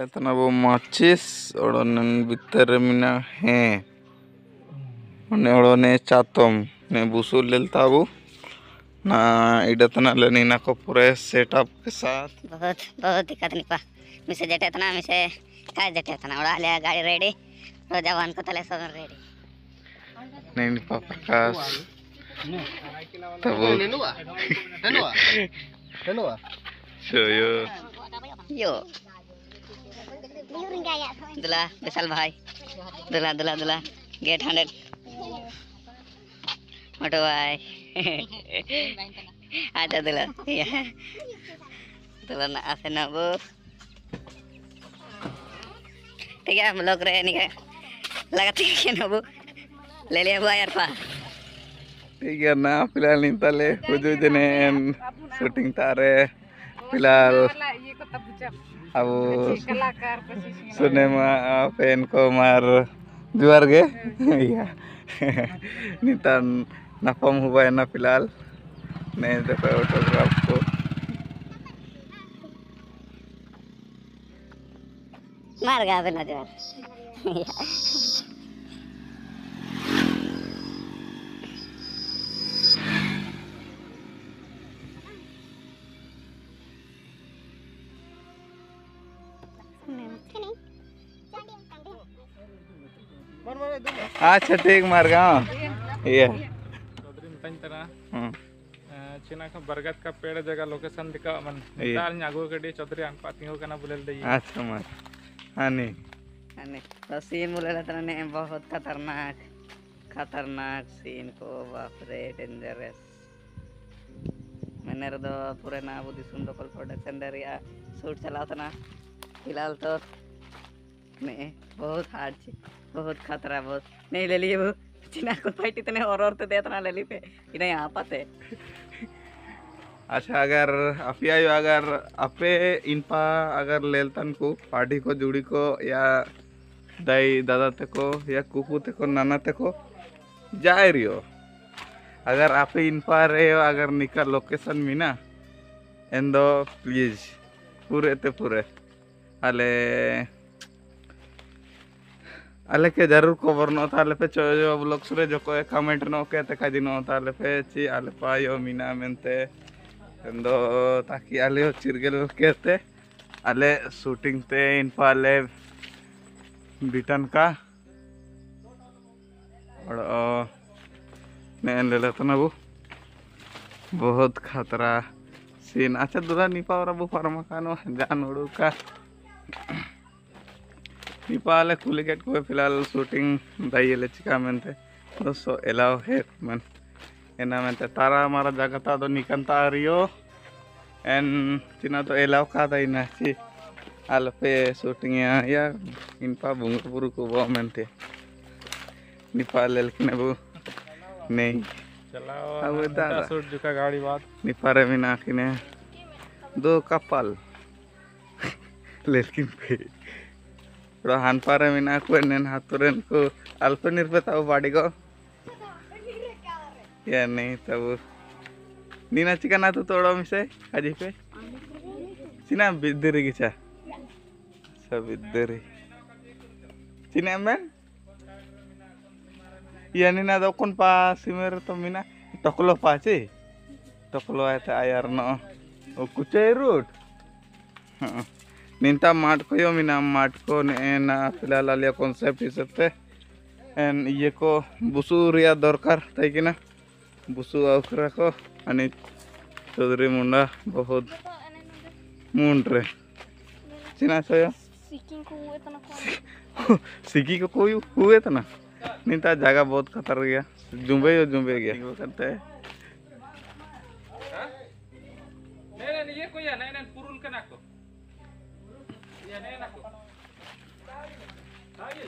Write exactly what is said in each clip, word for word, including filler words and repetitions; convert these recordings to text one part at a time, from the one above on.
लेतना वो माचिस ओड़ोने बितर मिना है ने ओड़ोने चातम ने बुसुल लेलता वो ना इडतना लेनी ना को पूरे सेटअप के साथ बहुत बहुत दिक्कत नहीं पा मिसे जटे तना मिसे काय जटे तना ओड़ा ले गाड़ी रेडी रो जवान को तले सब रेडी नहीं पा प्रकाश तब नेनुआ नेनुआ नेनुआ यो यो दुला विशाल भाई दुला दुला दुला गेट हंड्रेड मोटो भाई आजा दुला दुला ना आसे ना वो ठीक है हम लोग रहे नहीं लगाते हैं ना वो ले लिया हुआ यार पा ठीक है ना फिलहाल नहीं तले कुछ जने शूटिंग तारे फिलहाल अब सिनेमा पेन को मार जुआर गे या नितान नाफम हुआ है ना फिलहाल नहीं देखो ऑटोग्राफ को मार गा ना जुआर अच्छा ठीक मार गाँव ये चिना का बरगद का पेड़ जगह लोकेशन दिखा मन दाल नागो गडी चौधरी अन पातिंगो कना बुलेल दई अच्छा मार हानी हानी तो सीन बोले रहता ने बहुत खतरनाक खतरनाक सीन को बाप रे डेंजरस मैंने तो पूरे ना बुद्धि सुंदर कल प्रोडक्शन दरिया शूट चला था ना फिलहाल तो नहीं बहुत हार्ड थी बहुत खतरा बहुत नहीं ले लिए वो चिना को फाइट इतने और और तो देता ना ले ली पे इन्हें यहाँ पाते अच्छा अगर अफियायो अगर अपे इनपा अगर लेलतन को पार्टी को जुड़ी को या दाई दादा ते को या कुकू ते को नाना ते को जाए रियो अगर आपे इनपा रहे हो अगर निका लोकेशन मीना एंदो प्लीज पूरे ते पूरे अले अले के जरूर खबर नो था अले पे जो ब्लॉग सुरे जो को कमेंट नो के ते काजी नो था अले पे ची अले पायो मीना मेंते एंदो ताकि अले चिरगेल केते अले शूटिंग ते इन पाले बिटन का और मैं ले लेता ना वो बहुत खतरा सीन अच्छा दूरा निपा और वो फार्मा कानो जान उड़ू का निपाले कुलिकेट को फिलहाल शूटिंग दाई ले चिका मेंते दोस्तों एलाओ है मन एना मेंते तारा हमारा जगह ता तो निकंता रियो एन चिना तो एलाओ का दाई ना ची आलपे शूटिंग या या इनपा बुंगपुर को वो मेंते निपाले लेकिन वो नहीं चलाओ अब दादा शूट जुका गाड़ी बात निपारे में ना किने दो कपल लेकिन पे हान पारे में को नेन हाथुरन को अल्प निर्पता बाड़ी को या नहीं तब नीना चिका ना तो तोड़ो मिसे हाजी पे चिना बिद्दरी गिचा सब बिद्दरी चिना में या नीना दो कौन पा सिमर तो मीना टकलो पाचे टकलो आया था यार ना वो कुछ रूट निंता माट को यो मिना माट को ने ना फिलहाल आलिया कॉन्सेप्ट हिसाब से एन ये को बुसु रिया दरकार ताई कि ना बुसु आउखरा को अनि चौधरी मुंडा बहुत मुंड रे चिना सोयो सिकी को कोई हुए था ना निंता जगह बहुत खतर गया जुम्बे यो जुम्बे गया वो करते हैं नहीं नहीं ये कोई है नहीं नहीं पुरुल के नाको ये नहीं नाको आगे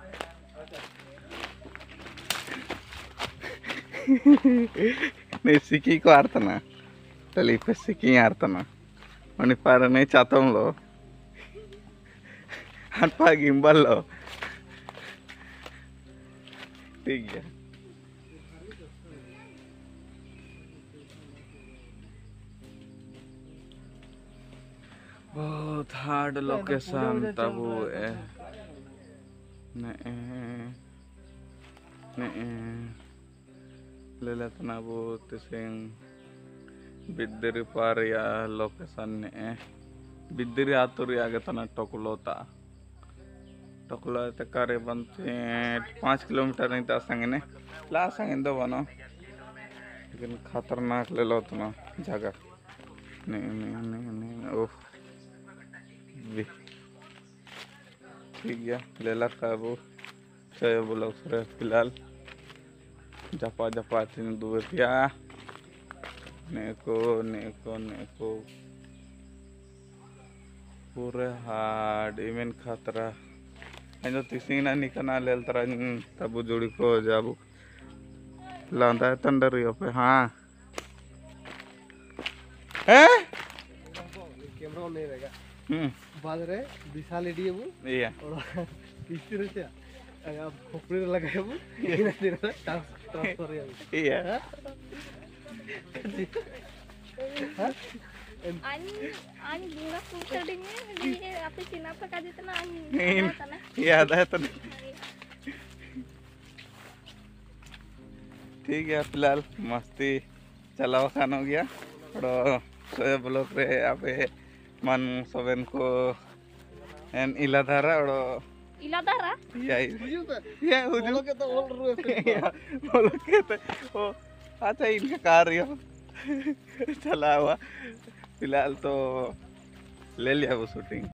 नहीं सिकी को आर्तना तली पे सिकी आर्तना मनी पार नहीं चाहता हूँ लो हटपा गिम्बल लो ठीक है बहुत हार्ड लोकेशन तबु ए ने ne lelat na bu tising biddiri paria lokesan ne biddiri aturi agatana tokulota tokulo te kare bante पाँच किलोमीटर नहीं ता संगे ने ला संगे दो बनो लेकिन खतरनाक ले लो तना जगह नहीं नहीं नहीं नहीं ओह ठीक है ले ला काबू saya belum sore filal japa japa tin dua pia neko neko neko pura hard imen khatra ayo tising na nikana lel taran tabu jodi ko jabu landa tandari ope ha eh camera on नहीं रहेगा hmm बाद रे विशाल AD वो iya और किस तरह से आप खोपड़ी लगाए वो ये नहीं रहा ट्रांसफर है iya Ani ani bunga putarnya di apa sih apa kali itu nah ini iya ada tadi ठीक है फिलहाल मस्ती चलाओ खान हो गया और सोया ब्लॉक रे आपे मन सबन को एन इलाधारा और Iladara या बुझियो तो या हुजू बोलो के तो ऑल रो या बोलो के तो ओ अच्छा इनका कार्य चला हुआ फिलहाल तो ले लिया वो शूटिंग